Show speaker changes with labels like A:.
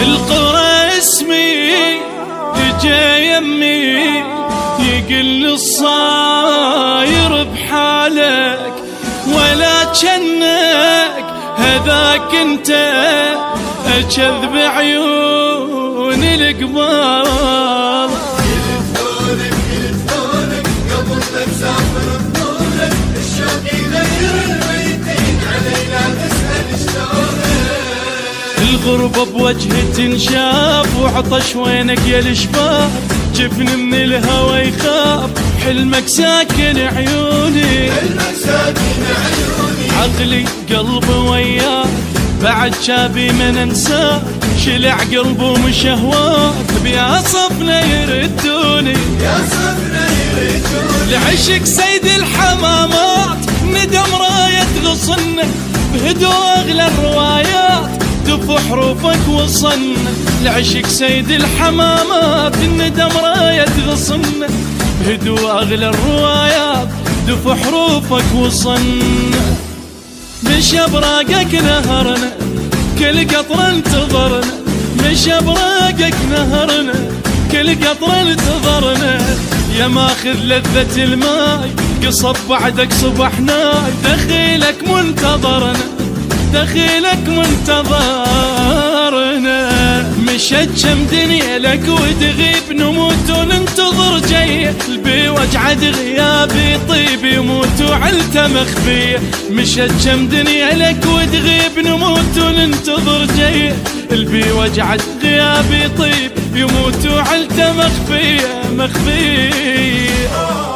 A: القرى اسمي اجا يمي يقل الصاير بحالك ولا جنك هذاك انت اكذب عيون القبال.
B: يلفونك قبل لا تسافر بطولك الشوق يغير الميتين علينا تسأل شلونك.
A: الغربة بوجه تنشاف وعطش وينك يا الشباب جفن من الهوى يخاف حلمك ساكن عيوني
B: حلمك ساكن عيوني
A: عقلي قلبي وياك بعد شابي من انساك شلع قلبه ومشهواك بيا صفنا يردوني
B: يا صفنا يردوني
A: لعشق سيد الحمامات ندم راية غصن بهدوء اغلى الروايات دف حروفك وصن لعشق سيد الحمامات الندم راية غصن بهدوء اغلى الروايات دف حروفك وصن. مش ابراقك نهرنا كل قطر انتظرنا مش ابراقك نهرنا كل قطر انتظرنا يا ماخذ لذة الماي قصب بعدك صبحناي دخيلك منتظرنا دخيلك منتظرنا مشت كم دنيا لك وتغيب نموت وننتظر جاي البي وجعد غيابي طيب يموت وعلته مخفيه مشت كم دنيا لك وتغيب نموت وننتظر جاي البي وجعد غيابي طيب يموت وعلته مخفيه مخفيه.